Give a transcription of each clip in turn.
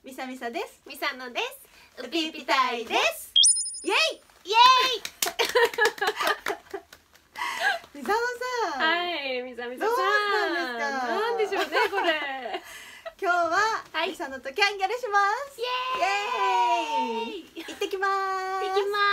みさみさです。 みさのです。 うぴぴたいです。イエイイエみさのさん。 はい、みさみささん。 どうしたんですか。 なんでしょうね、これ。 今日は、 はい、 みさのとキャンギャルします。イエーイ。行ってきます。 行きます。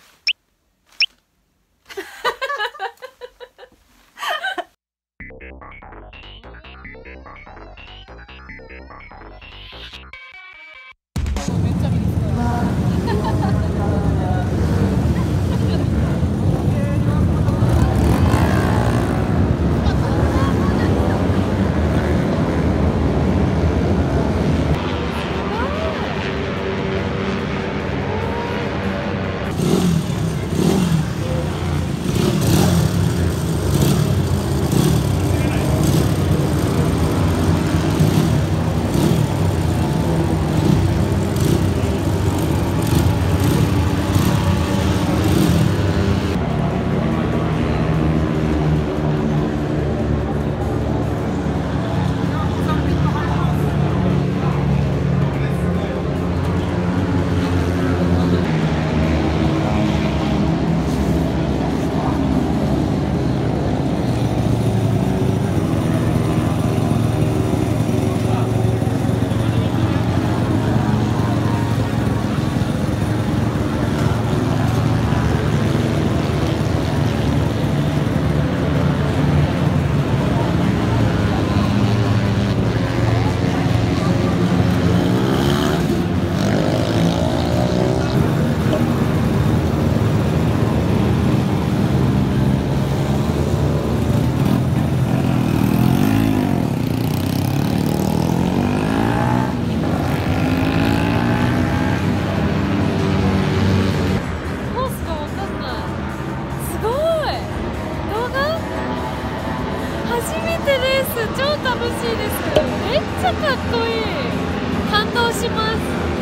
超楽しいです。めっちゃかっこいい。感動します。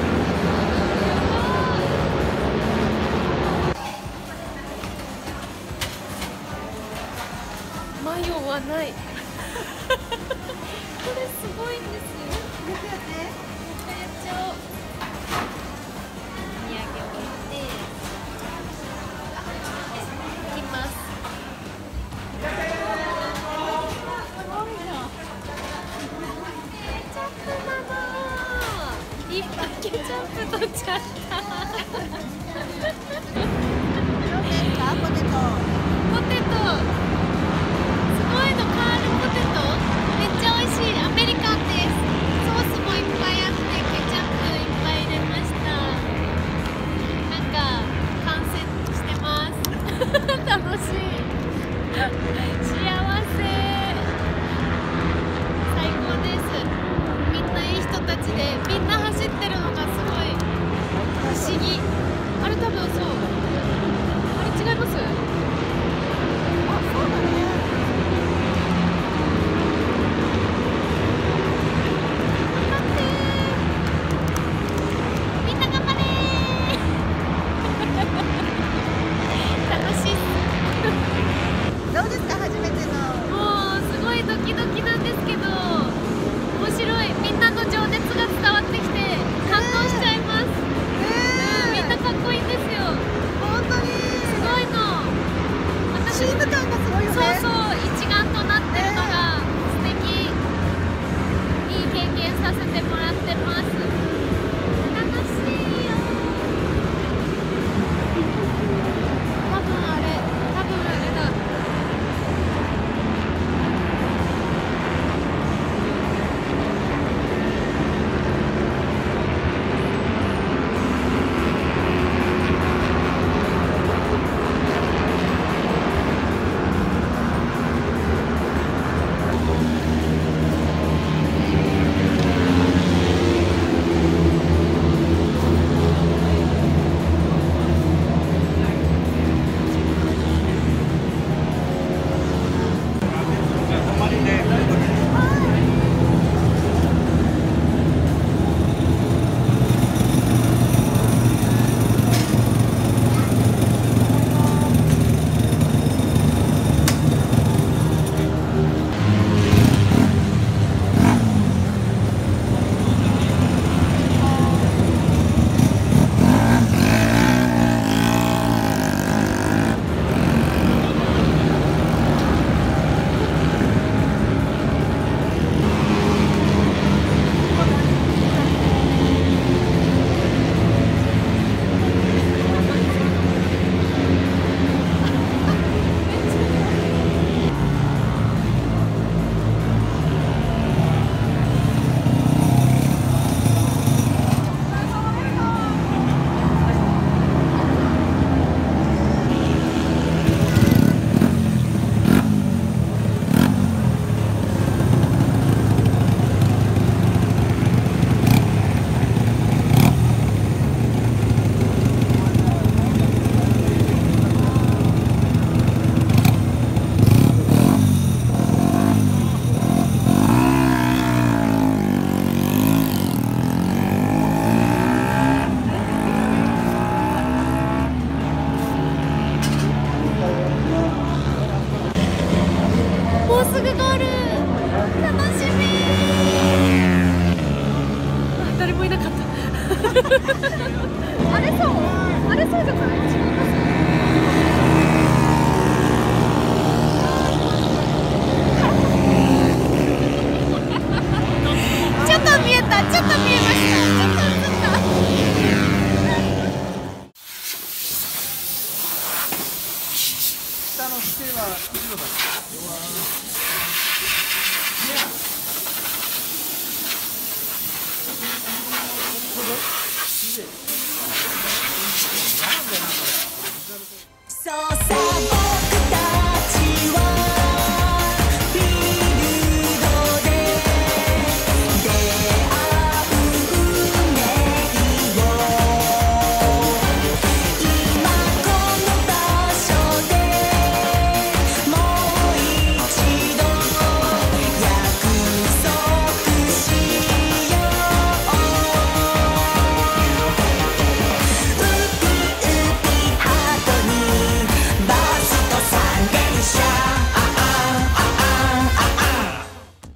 迷わない。これすごいんですよ。もう一回やっちゃおう。お土産置いていきます。いっぱいケチャップ取っちゃった。 ポテト。 ポテト。すごいの、カールポテト。めっちゃ美味しい。アメリカンです。ソースもいっぱいあって、ケチャップいっぱい入れました。なんか完成してます。楽しい。幸せ。最高です。みんないい人たちで、みんな走ってるのがすごい不思議。あれ多分そう。あれ違います？あ、 そうだね。 頑張ってー。みんな頑張れー。楽しいっす。 どうですか、初めての。 もうすごいドキドキなんですけど、面白い。みんなの情熱が伝わってきて感動しちゃいます。みんなかっこいいんですよ。 本当にすごいの。私チーム感がすごいよね。 そうそう、一丸となってるのが素敵。いい経験させてもらってます。楽しいよ。多分あれだ。 あれそうあれそうじゃない？違います？ちょっと見えた、ちょっと見えました、ちょっと映った。 下の姿勢は後ろだ。なんで